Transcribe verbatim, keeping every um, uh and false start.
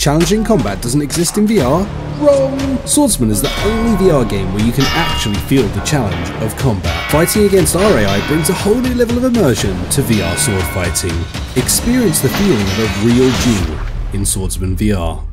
Challenging combat doesn't exist in V R? Wrong! Swordsman is the only V R game where you can actually feel the challenge of combat. Fighting against R A I brings a whole new level of immersion to V R sword fighting. Experience the feeling of a real duel in Swordsman V R.